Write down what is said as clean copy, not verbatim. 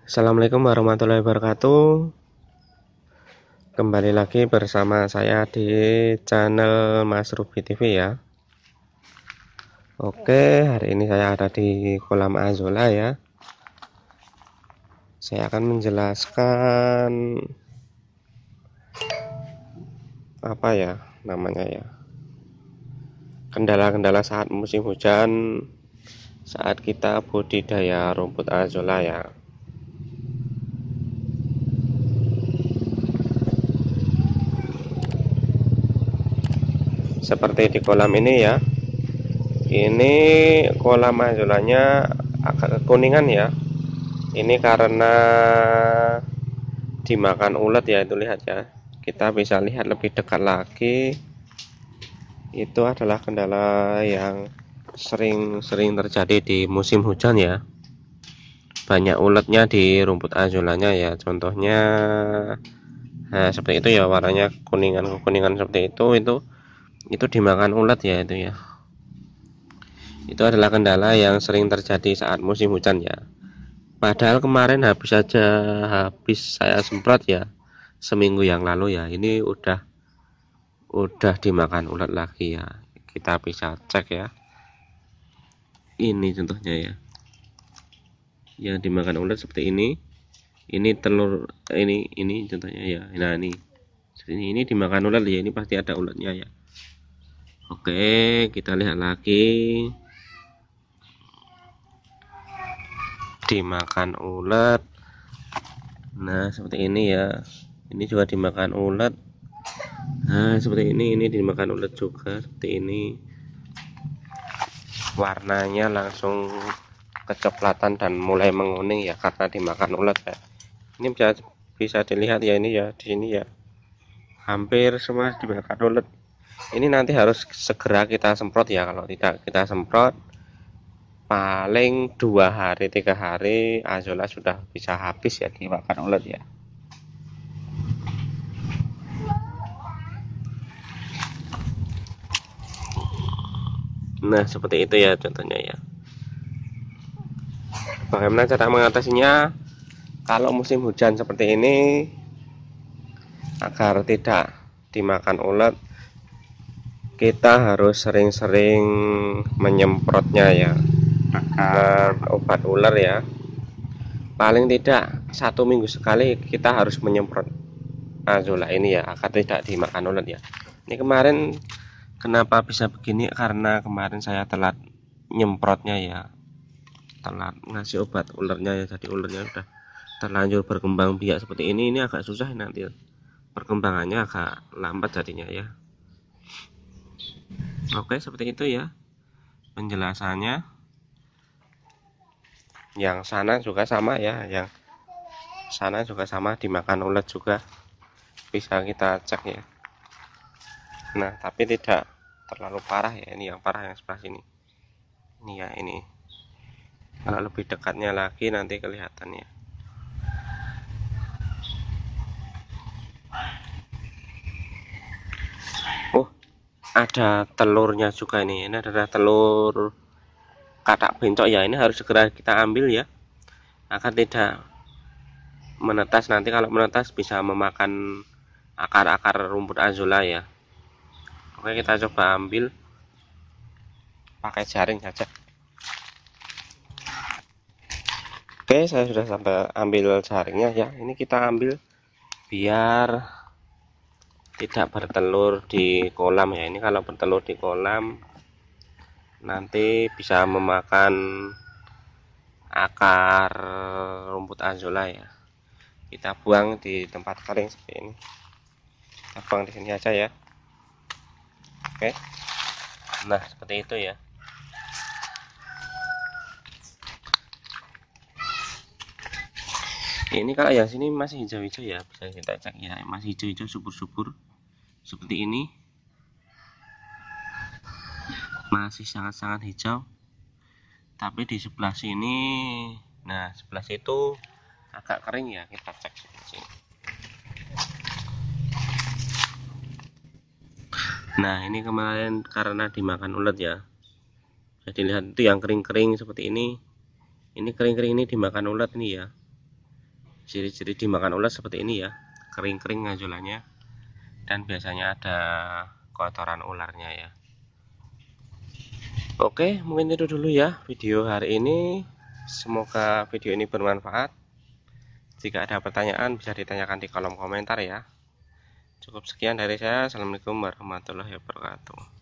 Assalamualaikum warahmatullahi wabarakatuh. Kembali lagi bersama saya di channel Mas Ruby TV ya. Oke, hari ini saya ada di kolam Azolla ya. Saya akan menjelaskan apa ya namanya ya, kendala-kendala saat musim hujan saat kita budidaya rumput Azolla ya. Seperti di kolam ini ya. Ini kolam Azollanya agak kekuningan ya. Ini karena dimakan ulat ya, itu lihat ya. Kita bisa lihat lebih dekat lagi. Itu adalah kendala yang sering terjadi di musim hujan ya. Banyak ulatnya di rumput Azollanya ya. Contohnya seperti itu ya, warnanya kuningan seperti itu dimakan ulat ya itu ya. Itu adalah kendala yang sering terjadi saat musim hujan ya. Padahal kemarin habis saya semprot ya, seminggu yang lalu ya. Ini udah dimakan ulat lagi ya. Kita bisa cek ya. Ini contohnya ya. Yang dimakan ulat seperti ini. Ini telur ini contohnya ya. Nah, ini dimakan ulat ya. Ini pasti ada ulatnya ya. Oke, kita lihat lagi. Dimakan ulat. Nah, seperti ini ya. Ini juga dimakan ulat. Nah, seperti ini dimakan ulat juga seperti ini. Warnanya langsung kecoklatan dan mulai menguning ya karena dimakan ulat ya. Ini bisa dilihat ya, ini ya, di sini ya. Hampir semua dimakan ulat. Ini nanti harus segera kita semprot ya. Kalau tidak kita semprot, paling 2 hari 3 hari Azolla sudah bisa habis ya dimakan ulat ya. Nah, seperti itu ya contohnya ya. Bagaimana cara mengatasinya kalau musim hujan seperti ini agar tidak dimakan ulat? Kita harus sering-sering menyemprotnya ya, agar obat ular ya. Paling tidak 1 minggu sekali kita harus menyemprot Azolla ini ya, agar tidak dimakan ulat ya. Ini kemarin kenapa bisa begini, karena kemarin saya telat nyemprotnya ya, telat ngasih obat ularnya ya. Jadi ularnya udah terlanjur berkembang biak seperti ini agak susah nanti perkembangannya, agak lambat jadinya ya. Oke, seperti itu ya penjelasannya. Yang sana juga sama ya, yang sana juga sama dimakan ulat juga, bisa kita cek ya. Nah, tapi tidak terlalu parah ya. Ini yang parah yang sebelah sini. Ini ya, ini kalau lebih dekatnya lagi nanti kelihatan ya. Oh, ada telurnya juga ini. Ini adalah telur katak bencok ya. Ini harus segera kita ambil ya, agar tidak menetas. Nanti kalau menetas bisa memakan akar-akar rumput Azolla ya. Oke, kita coba ambil pakai jaring saja. Oke, saya sudah sampai ambil jaringnya ya. Ini kita ambil biar tidak bertelur di kolam ya. Ini kalau bertelur di kolam nanti bisa memakan akar rumput Azolla ya. Kita buang di tempat kering seperti ini. Kita buang di sini aja ya. Oke. Nah, seperti itu ya. Ini kalau yang sini masih hijau-hijau ya, bisa kita cek ya, masih hijau-hijau subur-subur seperti ini, masih sangat-sangat hijau. Tapi di sebelah sini, nah sebelah situ agak kering ya, kita cek sini. Nah, ini kemarin karena dimakan ulat ya, jadi lihat itu yang kering-kering seperti ini kering-kering ini dimakan ulat ini ya. Ciri-ciri dimakan ulat seperti ini ya, kering-kering ngajulannya, dan biasanya ada kotoran ularnya ya. Oke, mungkin itu dulu ya video hari ini. Semoga video ini bermanfaat. Jika ada pertanyaan bisa ditanyakan di kolom komentar ya. Cukup sekian dari saya. Assalamualaikum warahmatullahi wabarakatuh.